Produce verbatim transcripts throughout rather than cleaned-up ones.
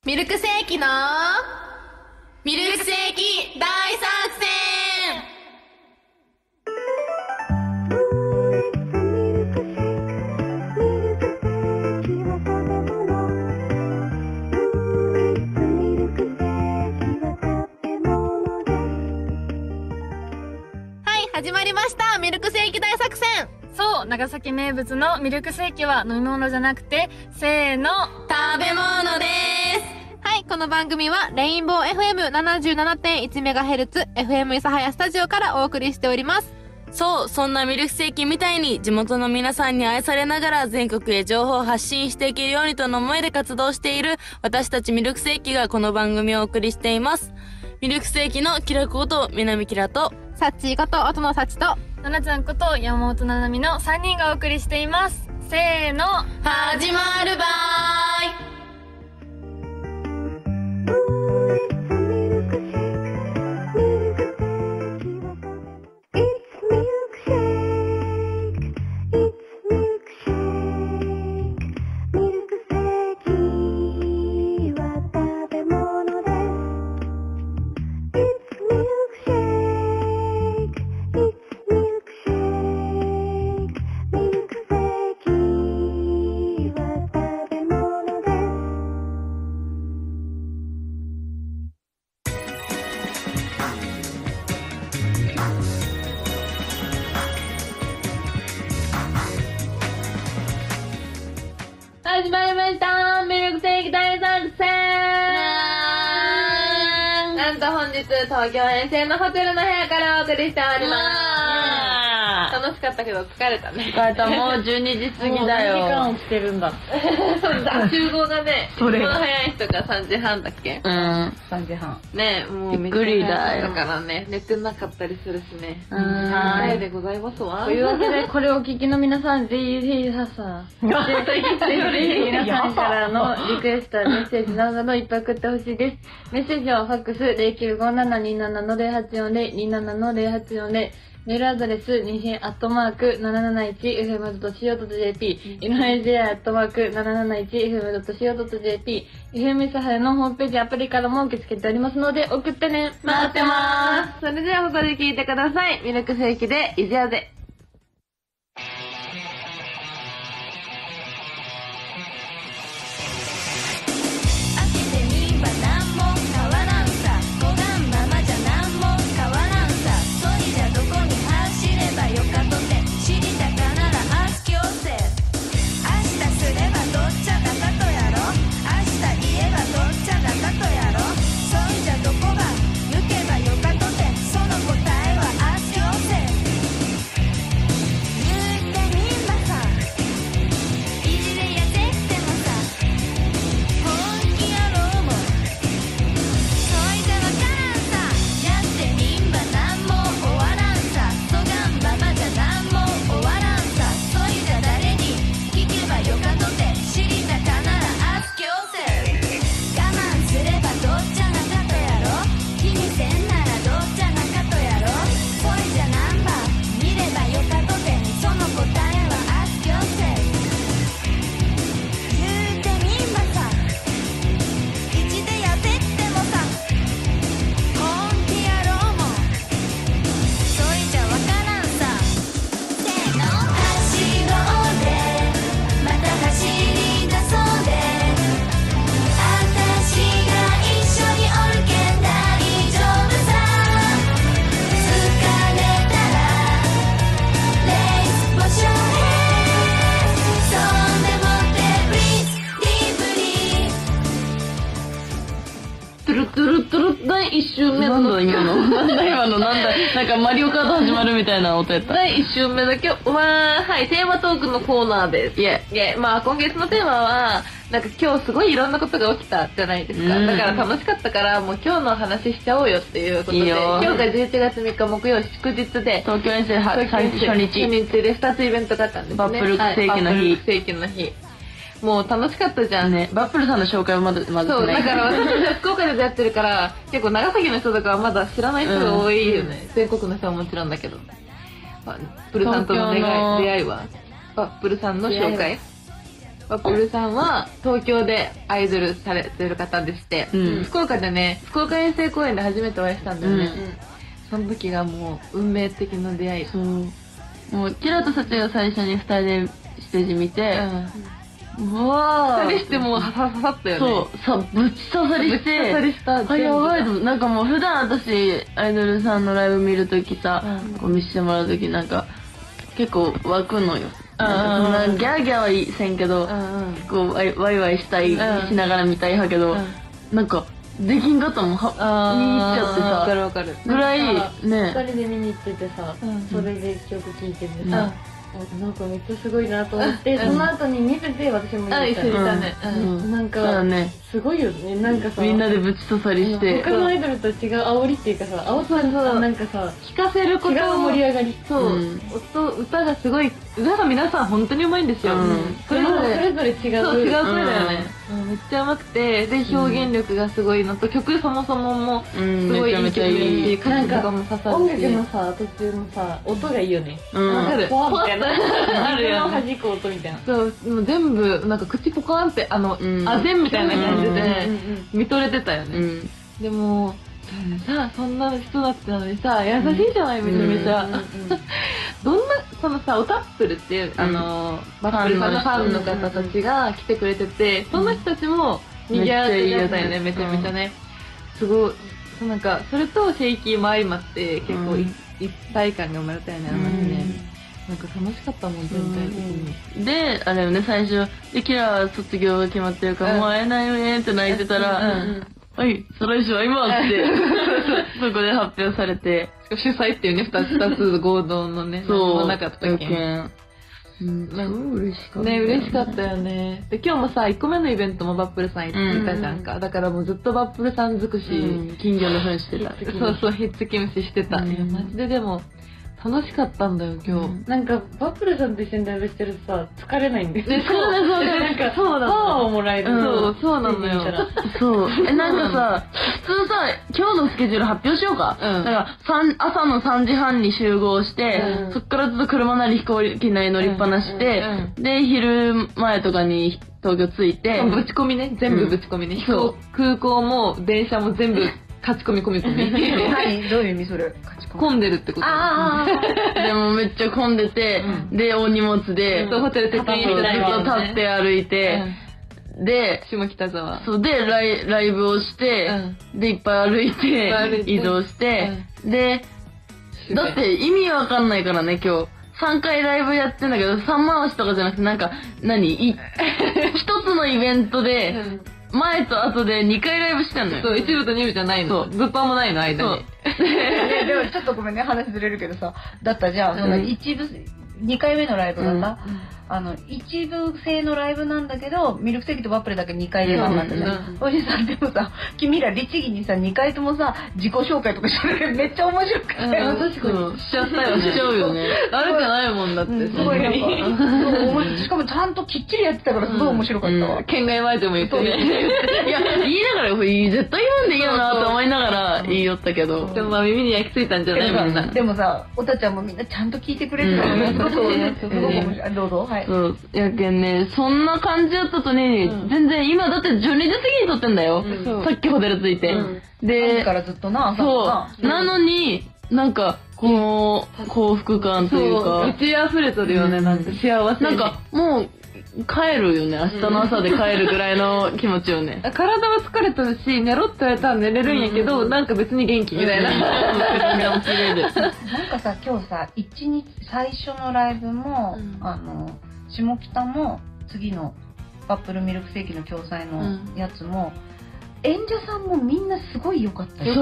ミルクセーキのミルクセーキ大作戦。はい、始まりました。ミルクセーキ大作戦。 そう、長崎名物のミルクセーキは飲み物じゃなくて、せーの、 食べ物です。はい、この番組はレインボー エフエムななじゅうななてんいちメガヘルツ エフエム 諫早スタジオからお送りしております。 そう、そんなミルクセーキみたいに地元の皆さんに愛されながら全国へ情報を発信していけるようにとの思いで活動している私たちミルクセーキがこの番組をお送りしています。ミルクセーキのキラコこと南キラとサッチーこと音のサチとななちゃんこと山本ななみのさんにんがお送りしています。せーの、 始まるばーい。 始まりましたミルクセーキ大作戦。 なんと本日東京遠征のホテルの部屋からお送りしております。楽しかったけど疲れたね。 疲れた。もうじゅうにじ過ぎだよ。 何時間起きてるんだ。 そうだ、集合がね、一番早い人がさんじはんだっけ。 うん、 さんじはん。 ねえ、もうびっくりだよ。 だからね、寝てなかったりするしね。 うん、 はい。でございますわ。 というわけで、これをお聞きの皆さん、ぜひぜひささ、ぜひ皆さんからのリクエスト、メッセージなどのいっぱい送ってほしいです。メッセージはファックス ゼロきゅうごななにーななのゼロはちよんゼロ にーななのゼロはちよんゼロ、メールアドレス、にへんアットマークなななないちエフエムドットシーオードットジェーピー、エヌエージェーアットマークなななないちエフエムドットシーオードットジェーピー、エフエム 諫早のホームページ、アプリからも受け付けておりますので、送ってね。 待ってまーす。それではここで聞いてください。ミルクセーキでいじゃぜ。 だいいち周目のなんだ今のなんだ今のなんだなんかマリオカード始まるみたいな音やった。 だいいち周目だけは、はい、テーマトークのコーナーです。いえ、いえ、まあ今月のテーマは、なんか今日すごいいろんなことが起きたじゃないですか。だから楽しかったから、もう今日の話しちゃおうよっていうことで、いい今日がじゅういちがつみっか木曜祝日で、 東京遠征初日。初日でふたつイベントがあったんですね。 バップルクセーキの日。 バップルクセーキの日。もう楽しかったじゃんね。 バップルさんの紹介はまだまだそう、だから私は福岡でやってるから結構長崎の人とかはまだ知らない人が多いよね、うん、全国の人はもちろんだけど、バップルさんとの出会いはバップルさんの紹介ワップルさんは東京でアイドルされてる方でして、うん、福岡でね、福岡遠征公演で初めてお会いしたんだよね、うん、その時がもう運命的な出会い。 そうもうキラとサチが最初にふたりでステージ見て、うん、うわーふたりしてもう刺さったよね。 そうさぶっ刺さりして、ぶっ刺さりした。あ、やばいと思う。なんかもう普段私アイドルさんのライブ見るときさ、うん、こう見せてもらうときなんか結構湧くのよ。なんかそんなギャーギャーはせんけど、うんうん、こうワイワイワイしたい、うん、しながら見たい派けど、うん、なんかできんかったもん、は見に行っちゃってさ、 わかるわかるぐらいね。 ふたりで見に行っててさ、うん、それで曲聴いててさ、うん、なんかめっちゃすごいなと思って、うん、その後に見てて私も見た。 あ、一緒にいたね。 うん、なんか、ね、すごいよね。なんかさ、 みんなでぶち刺さりして。 他のアイドルと違う煽りっていうかさ、煽ったらさ、なんかさ、 聴かせること違う盛り上がり。 そう、うん、音、歌がすごい、歌が皆さん本当に上手いんですよ。うん、 それぞれ、それぞれ違う。 そう、違う声だよね。うん、めっちゃ上手くて、で、表現力がすごいのと、うん、曲そもそもも、すごいいい曲っていう感じとかも刺さるし。 音楽のさ、途中のさ、音がいいよね。 うん。わかる。 ポワンみたいな。あるよ。弾く音みたいな。 そう、もう全部、なんか口ポカーンって、あの、あぜんみたいな感じで、見とれてたよね。うん、でも、さ、そんな人だったのにさ、優しいじゃない、めちゃめちゃ。どんな、そのさ、オタップルっていう、あの、バップルさんのファンの方たちが来てくれてて、その人たちも賑わってだったよね、めちゃめちゃね。すごい、なんか、それとシェイキーも相まって、結構一体感が生まれたよね、あの街ね。なんか楽しかったもん、全体的に。 で、あれよね、最初、で、キラー卒業が決まってるから、もう会えないよねって泣いてたら、はい、再来週は今って、そこで発表されて。 主催っていうね、二つ、二つ合同のね、 そう、 なかったっけん。 うん、なんか嬉しかった。 ね、嬉しかったよね。で、今日もさ、いっこめのイベントもバップルさん行ったじゃんか。だからもうずっとバップルさん尽くし、 金魚の糞してた。 そうそう、ひっつき虫してた。いや、マジででも、楽しかったんだよ、今日。 なんか、バップルさんと一緒にライブしてるとさ、疲れないんですよ。 ね、そうだ、そうだ、 なんか、 そうなの。 パワーをもらえる。 そう、そうなのよ。 そう。え、なんかさ、普通さ、今日のスケジュール発表しようか。うん。だから、朝のさんじはんに集合して、そっからずっと車なり飛行機なり乗りっぱなして、で、昼前とかに東京着いて、 ぶち込みね、全部ぶち込みね。空港も電車も全部、勝ち込み込み込み。 何どういう意味それ？ 混んでるってこと。 ああ。でもめっちゃ混んでて、で、お荷物で、 ホテル的にずっと立って歩いて、で、 下北沢。 そう、で、ライライブをして、で、いっぱい歩いて、移動して、で、だって意味わかんないからね、今日。さんかいライブやってんだけど、さん回しとかじゃなくて、なんか、何一つのイベントで、前と後でにかいライブしてんのよ。 そう、一部と二部じゃないの。そう。物販もないの、間に。 でもちょっとごめんね、話ずれるけどさ、だったじゃあ、その一部、にかいめのライブだった、あの、一部制のライブなんだけど、ミルクセーキとバップルだけにかい出番なんだね。おじさんでもさ、君ら律儀にさ、にかいともさ、自己紹介とかしてるめっちゃ面白かったよ。 確かに。しちゃったよね。しちゃうよね。あるじゃないもんだって。すごいなんか、しかもちゃんときっちりやってたからすごい面白かったわ。 県外前でも言ってね。 いや、言いながら、絶対言うんでいいよなと思いながら言いよったけど。 でもまあ耳に焼き付いたんじゃないみんな。 でもさ、おたちゃんもみんなちゃんと聞いてくれてたよね。そうね。すごく面白い。どうぞ。はい。 そう。やけんね、そんな感じだったとね、全然今だってじゅうにじ過ぎに撮ってんだよ。さっきホテル着いて。 で、からずっとな、 そう。なのに、なんか、この幸福感というか。 満ち溢れとるよね、なんか幸せ。 なんか、もう、帰るよね。明日の朝で帰るぐらいの気持ちよね。 体は疲れてるし、寝ろって言われたら寝れるんやけど、なんか別に元気みたいな。 なんかさ、今日さ、一日、最初のライブも、あの、下北も、次のバップルミルクセーキの共催のやつも、演者さんもみんなすごい良かったよ。 そう、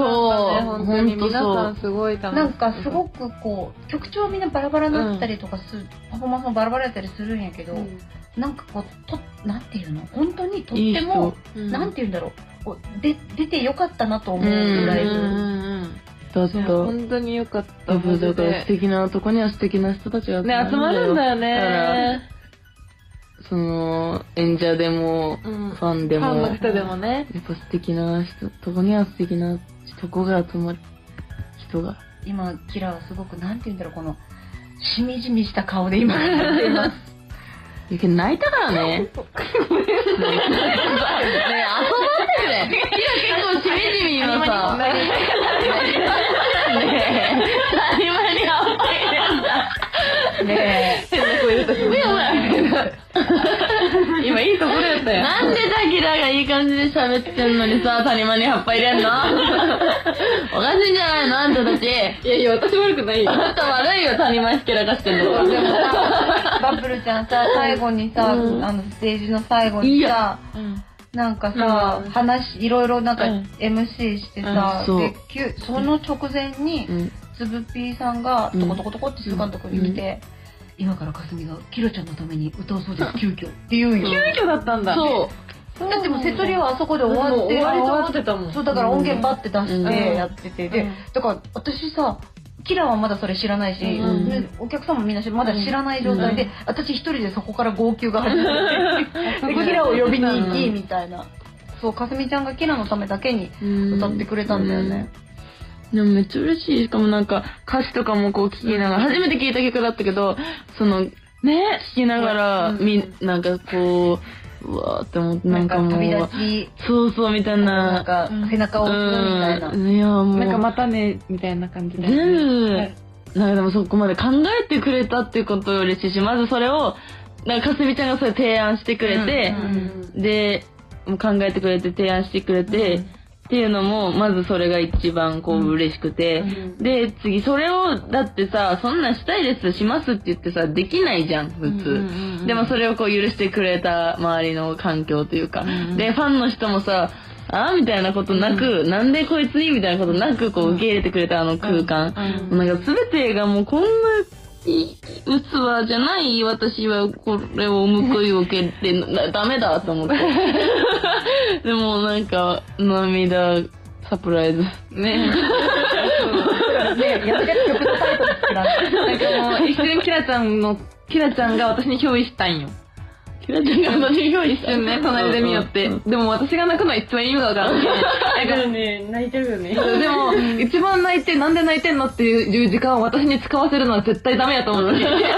本当に皆さんすごい楽しかった。 なんかすごくこう、曲調はみんなバラバラになったりとかする、パフォーマンスもバラバラやったりするんやけど、なんかこう、と、なんていうの本当にとっても、なんていうんだろう、で、出て良かったなと思うぐらい。 だった。 本当に良かった。 だから素敵なとこには素敵な人たちがね、集まるんだよね。 その、演者でも、ファンでも、 ファンの人でもね。 やっぱ素敵な人、とこには素敵なとこが集まる人が。 今、キラはすごく、なんて言うんだろう、この、しみじみした顔で今、やっています。 いやけど泣いたからね。ねえ、遊ばせてね。キラ結構しみじみ今さ。ねえ、谷間にあんまりなんだ。ねえ、変な声出たし、今いいところやったよ。なんでザキラがいい感じで喋ってんのにさ、谷間に葉っぱ入れんのおかしいんじゃないのあんたたち。いやいや、私悪くないよ。あんた悪いよ、谷間ひけらかしてんの。 でもさ、バッブルちゃんさ、最後にさ、うん、あの、ステージの最後にさ、なんかさ、うん、話、いろいろなんか エムシー してさ、うん、で、その直前に、うんつぶぴーさんがトコトコトコって姿のとこに来て、うん、今からかすみがキロちゃんのために歌うそうです急遽って言うんよ。 急遽だったんだ。 そう。だってもうセトリはあそこで終わって終わってたもん。 そうだから音源バッて出してやってて、でだから私さキラはまだそれ知らないし、うん、お客さんもみんなまだ知らない状態で、うん、私一人でそこから号泣が始まってキラを呼びに行きみたいな。そうかすみちゃんがキラのためだけに歌ってくれたんだよね。 でもめっちゃ嬉しい。しかもなんか歌詞とかもこう聞きながら、初めて聞いた曲だったけど、その、ね、聞きながら、み、なんかこう、うわーって思って、なんかもう、 旅立ち、 そうそうみたいな。 なんか背中を押すみたいな。 いやもう。 なんかまたね、みたいな感じで。 全部、なんかでもそこまで考えてくれたっていうことより嬉しいし、まずそれを、なんかかすみちゃんがそれ提案してくれて、で、もう考えてくれて提案してくれて、っていうのも、まずそれが一番こう嬉しくて、うん、で、次、それを、だってさ、そんなんしたいです、しますって言ってさ、できないじゃん、普通。うんうんうん、でもそれをこう許してくれた周りの環境というか、うんうん、で、ファンの人もさ、あみたいなことなく、うん、なんでこいつにみたいなことなく、こう受け入れてくれたあの空間。うんうん、なんか全てがもうこんな、器じゃない私はこれを報いを受けてダメだと思ってでもなんか涙サプライズねねやって曲のタイトル作らなんかもう一瞬キラちゃんのキラちゃんが私に憑依したんよ。キラちゃんが私に憑依一瞬ね隣で見よって、でも私が泣くのは一番意味がわからない。 だからね泣いてるよね。 でも一番泣いてなんで泣いてんのっていう時間を私に使わせるのは絶対ダメやと思う。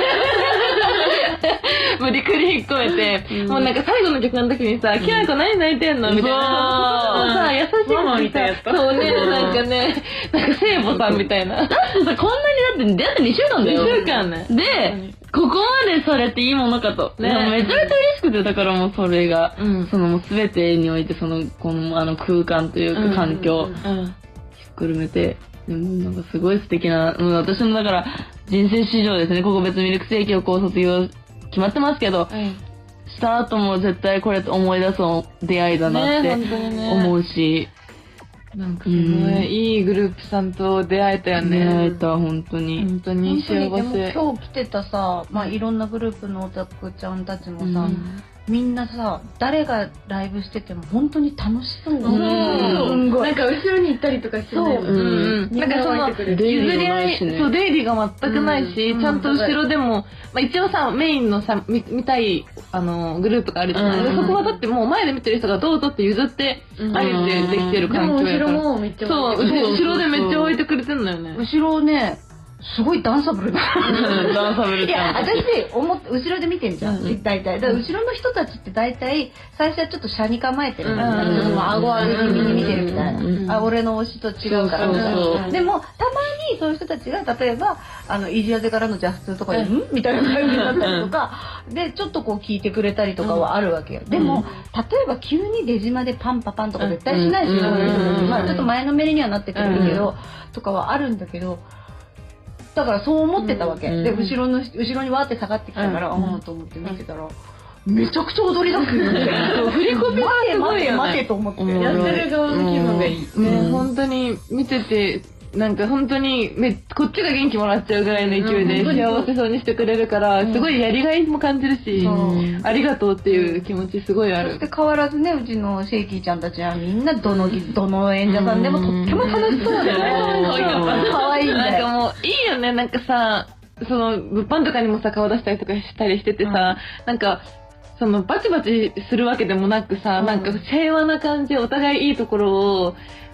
無理くり引っ込めて、うん、もうなんか最後の曲の時にさ、キラコ何泣いてんのみたいな。さ、優しいのみたいな。そうね、なんかね、なんか聖母さんみたいな。だってさ、こんなにだって、出会ってにしゅうかんだよ。にしゅうかんね。で、ここまでされていいものかと。ね、めちゃめちゃ嬉しくて、だからもうそれが、うん、そのもう全てにおいて、その、このあの空間というか環境、ひっくるめて、でもなんかすごい素敵な、うん、私のだから人生史上ですね、ここ別ミルクセーキをこう卒業決まってますけど、うん、した後も絶対これ思い出す出会いだなって思うし、 ね、なんかすごい、うん、いいグループさんと出会えたよね。 出会えた、本当に。 本当に幸せ。 でも今日来てたさ、まあいろんなグループのオタクちゃんたちもさ、うんみんなさ、誰がライブしてても本当に楽しそう。うんうんなんか後ろに行ったりとかしてね。そう。 うん。なんかその、譲り合い、そう、出入りが全くないし、ちゃんと後ろでも、まあ一応さ、メインのさ、見たい、あの、グループがあるじゃない。そこはだってもう前で見てる人がどうぞって譲って、あえてできてる環境やから。 でも後ろもめっちゃそう、後ろでめっちゃ置いてくれてんのよね。 後ろね、すごいダンサブルだ。 ダンサブルいや、私、思って、後ろで見てんじゃん。大体。だから後ろの人たちって大体、最初はちょっと車に構えてる。顎上げ気味に見てるみたいな。あ、俺の推しと違うから。でも、たまにそういう人たちが、例えば、あの、イジアゼからのジャスとかで、んみたいな感じだったりとか、で、ちょっとこう聞いてくれたりとかはあるわけよ。でも、例えば急に出島でパンパパンとか絶対しないし、まあちょっと前のめりにはなってくれるけど、とかはあるんだけど、だからそう思ってたわけ、うん、で後ろの後ろにわーって下がってきたから、うん、ああと思って見てたら、うん、めちゃくちゃ踊り出すよね。振り込みがすごいよね。待て待てと思って、 うん、やってる側の気分がいい、 うん、ね、本当に見ててなんか本当にめこっちが元気もらっちゃうぐらいの勢いで幸せそうにしてくれるから、うん、すごいやりがいも感じるし、うん、ありがとうっていう気持ちすごいある。 そして変わらずね、うちのシェイキーちゃんたちはみんなどのどの演者さんでもとっても楽しそうでね。可愛かった。可愛いんだよ。 なんかもういいよね。なんかさ、その物販とかにもさ顔出したりとかしたりしててさ、うん、なんかそのバチバチするわけでもなくさ、うん、なんか平和な感じでお互いいいところを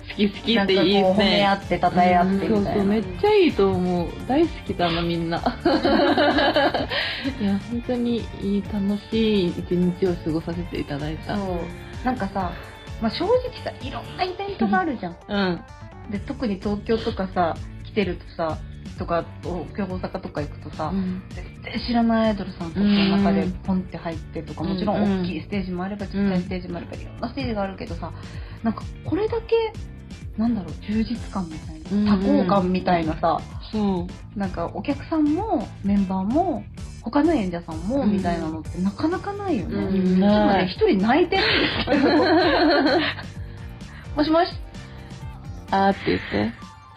き好きっていいなんかこう褒め合ね。 って、たたえ合ってみたいな。 そうそう、めっちゃいいと思う。大好きだな、みんな。いや、本当にいい、楽しい一日を過ごさせていただいた。 そう。なんかさ、まあ、正直さ、いろんなイベントがあるじゃん。 うん。 で、特に東京とかさ、来てるとさ、とか、大阪とか行くとさ、 うん全然知らないアイドルさんとかの中でポンって入ってとか、もちろん大きいステージもあれば、ちっちゃいステージもあれば、いろんなステージがあるけどさ、なんかこれだけ、なんだろう、充実感みたいな、多幸感みたいなさ、 そう。 なんかお客さんもメンバーも、他の演者さんもうんみたいなのってなかなかないよね。 うんちょっとないね、一人泣いてるんですよ。もしもし。 あーって言って。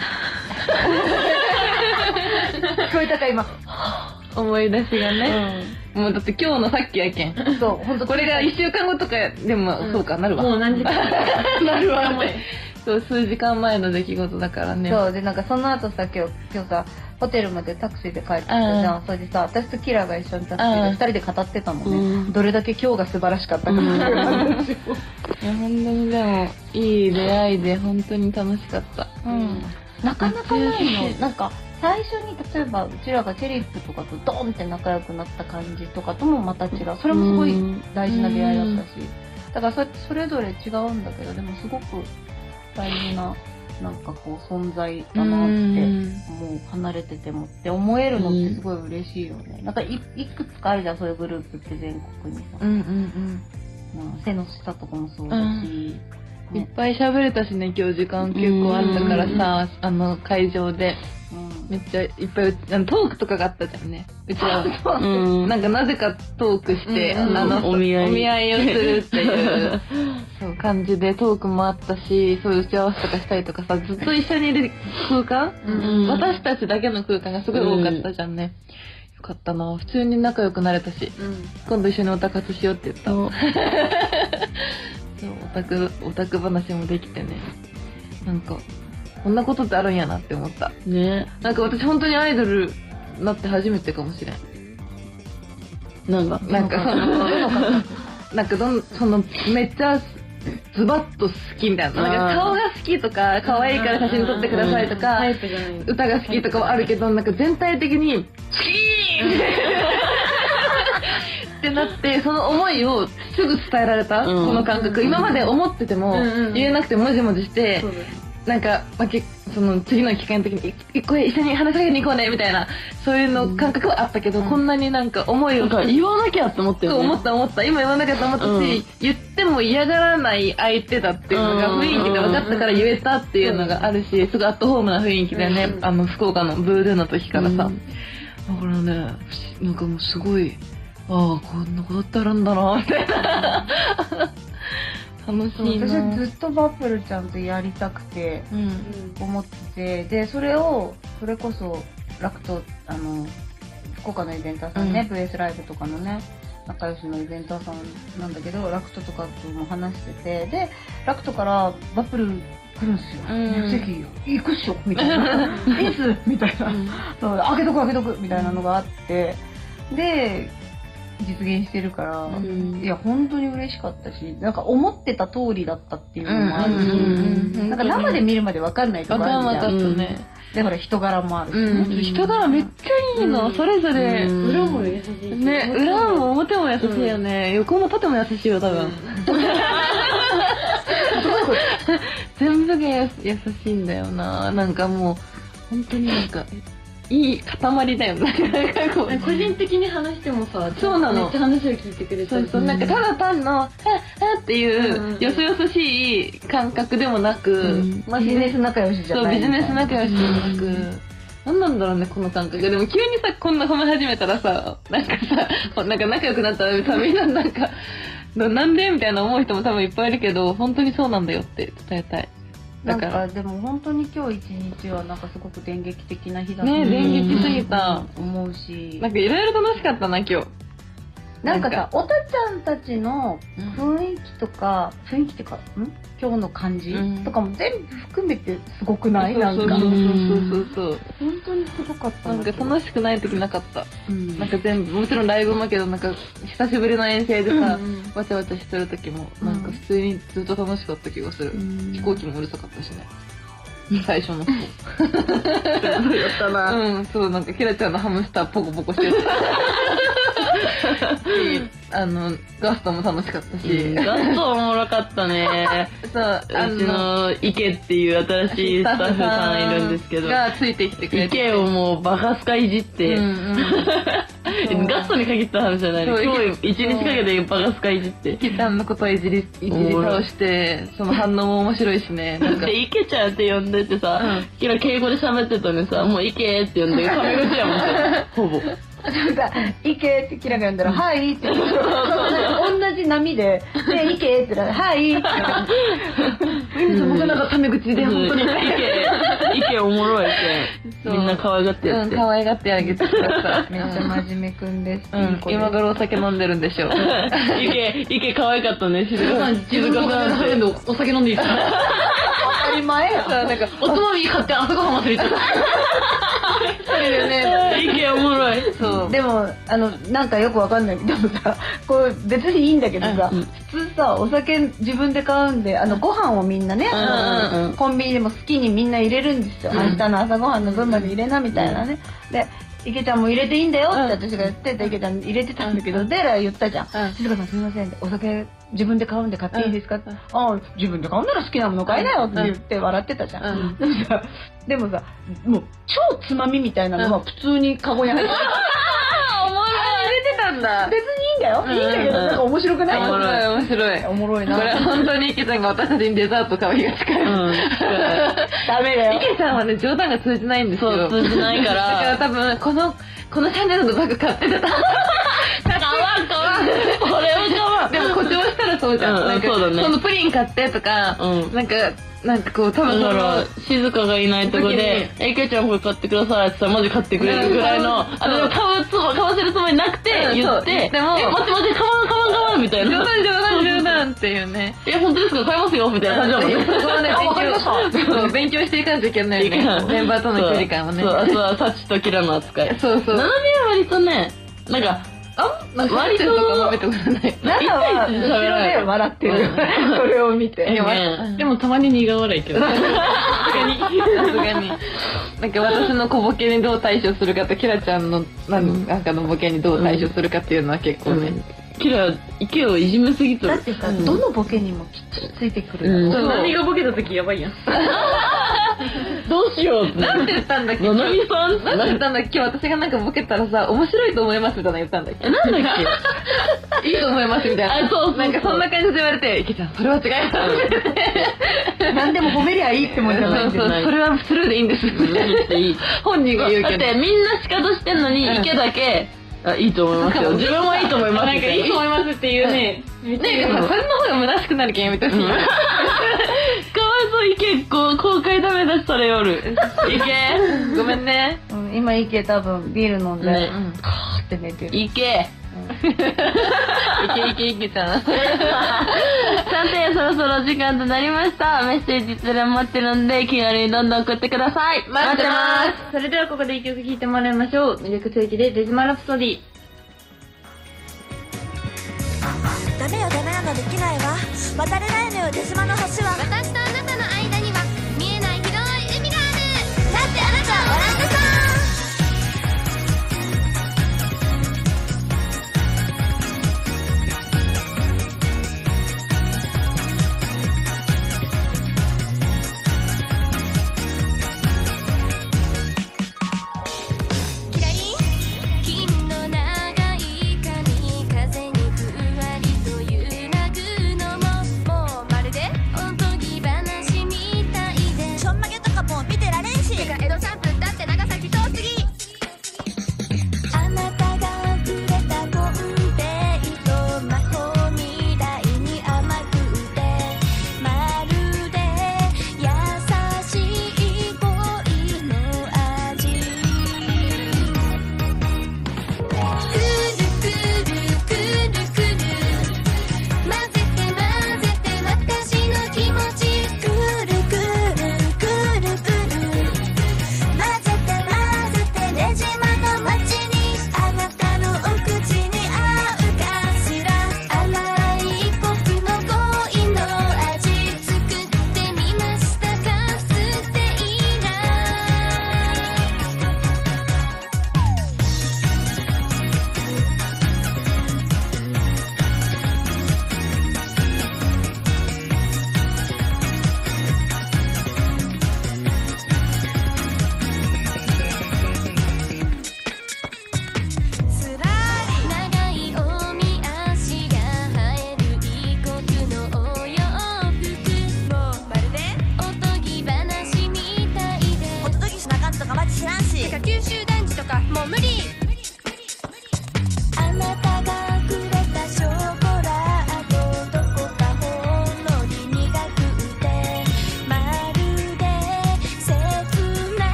聞こえたか今。 思い出しがね。もうだって今日のさっきやけん。 そう、本当これがいっしゅうかんごとかでも、そうか、なるわ。 もう何時間なるわ。そう、数時間前の出来事だからね。 そうで、なんかその後さ、今日今日さ、ホテルまでタクシーで帰ってきたじゃん。それでさ、私とキラが一緒にタクシーで二人で語ってたもんね、 うん、 どれだけ今日が素晴らしかったかっていう話を、 いや本当にでもいい出会いで本当に楽しかった。 うん、なかなかないの。なんか最初に例えばうちらがチェリップとかとドンって仲良くなった感じとかともまた違う。それもすごい大事な出会いだったし、だから そ, それぞれ違うんだけど、でもすごく大事ななんかこう存在だなって、もう離れててもって思えるのってすごい嬉しいよね。なんか い, いくつかあるじゃん、そういうグループって全国にさ、 うんうんうん、 まあ、背の下とかもそうだし、 うん、いっぱい喋れたしね、今日時間結構あったからさ、あの会場で。うん、めっちゃいっぱいあのトークとかがあったじゃんね。うちは、うん、なんかなぜかトークして、うん、あのお見合いお見合いをするっていうそう感じでトークもあったし、そういう打ち合わせとかしたりとかさ、ずっと一緒にいる空間、うん、私たちだけの空間がすごい多かったじゃんね。よかったな。普通に仲良くなれたし、うん、今度一緒にオタ活しようって言った。そうオタクオタク話もできてね。なんかこんなことってあるんやなって思ったね。なんか私本当にアイドルなって初めてかもしれん。なんかなんかそのなんかどんそのめっちゃズバッと好きみたいな、なんか顔が好きとか可愛いから写真撮ってくださいとか、歌が好きとかはあるけど、なんか全体的に好きってなって、その思いをすぐ伝えられた、この感覚。今まで思ってても言えなくてもじもじして、なんか、まあ、その次の機会の時に一個一緒に話しかけに行こうねみたいな、そういうの感覚はあったけど、うん、こんなになんか思いを言わなきゃって思ったよね。 そう思った思った。今言わなきゃと思ったし、うん、言っても嫌がらない相手だっていうのが雰囲気で分かったから言えたっていうのがあるし、すごいアットホームな雰囲気でね、うん、あの福岡のブールーの時からさ、うん、だからね、なんかもうすごい、ああこんなことってあるんだなみたいな。楽しいな。私はずっとバップルちゃんとやりたくて、うん、思ってて、でそれをそれこそラクトあの福岡のイベンターさんね、うん、ブイエス ライブとかのね仲良しのイベンターさんなんだけど、ラクトとかとも話してて、でラクトからバップル来るんですよ、うん、席行くっしょみたいな、いつみたいな、うん、そう開けとく開けとくみたいなのがあって、で実現してるから、うん、いや本当に嬉しかったし、なんか思ってた通りだったっていうのもあるし、なんか生で見るまで分かんないとこあるじゃん。 んね、 でほら人柄もあるし、ね、 うん、人柄めっちゃいいの、うん、それぞれ、うん、 裏も優しいね、裏も表も優しいよね、うん、横も縦も優しいよ多分、うん、全部が優しいんだよな。なんかもう本当になんかいい塊だよね。 個人的に話してもさ、 そうなの、 めっちゃ話を聞いてくれたり、 そうそう、なんかただ単の「はっはっ」っていうよそよそしい感覚でもなく、うん、 まあ、ビジネス仲良しじゃない、 そうビジネス仲良しじゃなく、うん、何なんだろうねこの感覚。でも急にさこんな褒め始めたらさ、なんかさなんか仲良くなったらさ、みんななんかなんでみたいな思う人も多分いっぱいいるけど、本当にそうなんだよって伝えたい。 なんかでも本当に今日一日はなんかすごく電撃的な日だったね。電撃すぎた、 思うし、 なんかいろいろ楽しかったな今日。 なんかさ、おたちゃんたちの雰囲気とか、雰囲気っていうか、ん今日の感じ、うん、とかも全部含めてすごくない？なんか。 そうそうそうそうそう。 本当にすごかった。 なんか楽しくない時なかった。うん、なんか全部、もちろんライブもだけど、なんか久しぶりの遠征でさ、うん、わちゃわちゃしてる時も、なんか普通にずっと楽しかった気がする。うん、飛行機もうるさかったしね。最初の方。そうやったな。うん、そう、なんかキラちゃんのハムスターポコポコしてる。あのガストも楽しかったし、 うん、ガストおもろかったね。そう、うちの池っていう新しいスタッフさんいるんですけど、 がついてきてくれて、 池をもうバカスカいじって、うんうん、ガストに限った話じゃない。今日一日かけてバカスカいじって、 池ちゃんのことをいじりいじり倒して、その反応も面白いしね。 なんかで池ちゃんって呼んでてさ、うん、キラ敬語で喋ってたのにさ、もう池って呼んでタメ口やもんほぼ。 なんか、行けってキラが呼んだら、はいって言って、同じ波で、で、行けって言ったら、はいって言って、僕なんかタメ口で、本当に。 行け、行けおもろいって、みんな可愛がってやって。 可愛がってあげてください。 めっちゃ真面目くんです。 今頃お酒飲んでるんでしょう。 行け、行け可愛かったね、静香さん。 静香さんってお酒飲んでいいですか？当たり前や。 なんか、おつまみ買って朝ごはん忘れちゃった。 それでね、 意見おもろい。 そう。でも、あの、なんかよくわかんないけどさ、こう、別にいいんだけどさ、うん、普通さ、お酒自分で買うんで、あの、ご飯をみんなね、うんうん、コンビニでも好きにみんな入れるんですよ。うん、明日の朝ごはんの分まで入れな、みたいなね。で、池ちゃんも入れていいんだよって私が言ってて、池ちゃん入れてたんだけど、デラ言ったじゃん。静香さんすみません、お酒自分で買うんで買っていいですかって。ああ、自分で買うんなら好きなもの買いなよって言って笑ってたじゃん。でもさ、でもさ、もう超つまみみたいなのは普通にカゴに入ってる。 おもろい。入れてたんだ。 別にいいんだよ。いいんだけど、なんか面白くない？ おもろい、面白い。 おもろいな。 これ本当に池ちゃんが私たちにデザート買う日が近い。 ダメだよ。 池ちゃんはね、冗談が通じないんですよ。 そう、通じないから。 だから多分、この、このチャンネルのバッグ買ってた。買わん買わん。これを買わん。 でも誇張したらそうじゃん。なんか、そのプリン買ってとか、なんか、なんかこう、多分だから、静香がいないとこで、え、池ちゃんこれ買ってくださいって言ったらマジ買ってくれるぐらいの、あの、買うつも、買わせるつもりなくて言って、でも、え、待って待って、買わん買わん買わんみたいな。 冗談冗談冗談っていうね。 え、本当ですか？買いますよみたいな感じだもんね。 そこはね、勉強していかないといけないよね。メンバーとの距離感をね。 そう、あとはサチとキラの扱い。 そうそう。 ナナミは割とね、なんか、 あなんか割と舐めてくれない。 ナナは後ろで笑ってる。それを見て。 でもたまに苦笑いけど。さすがに。 さすがに。なんか私の小ボケにどう対処するかと、キラちゃんのなんかのボケにどう対処するかっていうのは結構ね。 キラ、池をいじめすぎとる。 だってさ、どのボケにもきっちりついてくる。 何がボケた時やばいやん。 どうしようって。 なんて言ったんだっけ？ ななみさん？ なんて言ったんだっけ？私がなんかボケたらさ、面白いと思いますみたいな言ったんだっけ？ なんだっけ？いいと思いますみたいな。あ、そうそう。なんかそんな感じで言われて、池ちゃん、それは違います。 何でも褒めりゃいいってもんじゃないんですよ。 そうそう、それはスルーでいいんです。本人が言うけど。 だってみんな仕方してんのに、池だけ、あ、いいと思いますよ。自分はいいと思います。 なんかいいと思いますっていうね。なんかそれの方が虚しくなるけんやめてほしい。かわいそう、池、こう、公開ダメ出したら夜。池、 ごめんね。 今池多分ビール飲んで、カーって寝てる。 池。 いけいけいけちゃん。 さて、そろそろ時間となりました。メッセージいつでも待ってるんで、気軽にどんどん送ってください。 待ってます。 それではここで一曲聴いてもらいましょう。ミルクセーキでデジマラプソディ。 ダメよダメなのできないわ。渡れないのよデジマの橋は。 私とあなたの間には見えない広い海がある。 だってあなたはオランダさん。 おとぎ話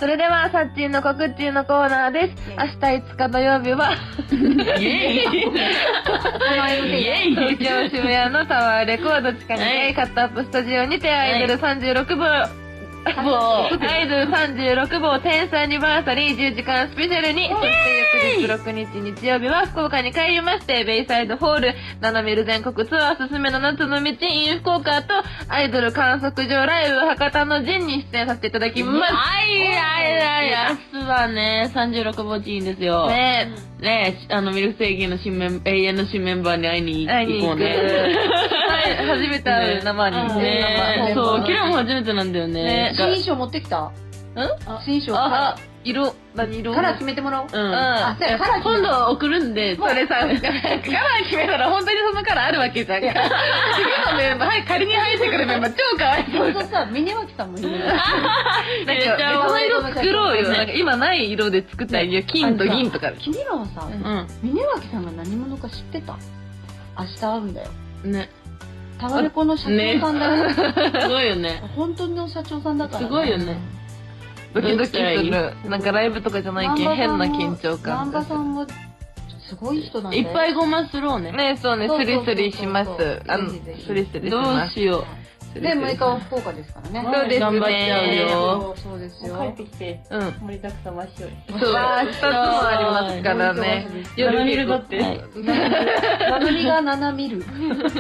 それでは、さっちんの告知のコーナーです。明日いつか土曜日は、 イエイ東京渋谷のタワーレコード地下にて、カットアップスタジオにてアイドルさんじゅうろくぼう、アイドルさんじゅうろくぼうテンスアニバーサリーじゅうじかんスペシャルに、そして翌日ろくにち日曜日は福岡に帰りまして、ベイサイドホール、ナナミル全国ツアーすすめの夏の道 in 福岡と、アイドル観測所ライブ博多の陣に出演させていただきます。 はいはいはい、明日はね、さんじゅうろくぼうチーンですよ。 ねえ。ねえ、あの、ミルクセーキの新メン、永遠の新メンバーに会いに行こうね。 はい、初めて会う生に。 ねえ、そう、キラも初めてなんだよね。 新衣装持ってきた？ん？新衣装。 あ、色、何色？ カラー決めてもらおう。 うん。 あ、そうや、カラー今度送るんで。 それさ、カラー決めたら本当にそのカラーあるわけじゃん。次のメンバー、はい、仮に入ってくるメンバー超可愛い。 そうそうさ、峰脇さんもいる。 なんか、この色作ろうよ。なんか今ない色で作ったら、金と銀とか。 君らはさ、峰脇さんが何者か知ってた？明日会うんだよ。 ね。 タワレコの社長さんだよ。 すごいよね。 本当の社長さんだから。 すごいよね。 ドキドキする。なんかライブとかじゃないけん変な緊張感。 南波さんもすごい人なんだよ。 いっぱいごまスローね。 ね、そうね、スリスリします。あの、スリスリしどます。 うしよう。 で、むいかは福岡ですからね。 そうですね。 頑張っちゃうよ。 そうですよ。 帰ってきて、 うん。 盛りだくさんわっしょい。 そう、二つもありますからね。夜見るだって。 ナナミがナナミる。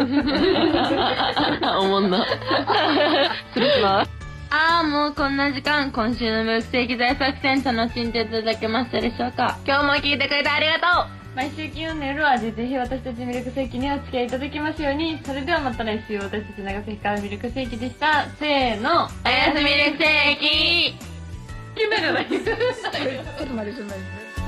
おもんな。 失礼します。 あー、もうこんな時間、今週のミルクセーキ大作戦楽しんでいただけましたでしょうか？ 今日も聞いてくれてありがとう。 毎週金曜の夜はぜひ私たちミルクセーキにお付き合いいただきますように。それではまた来週、私たち長崎からミルクセーキでした。せーの。 おやすみミルクセーキ。 決めるない。 ちょっと待って、ちょっと待って。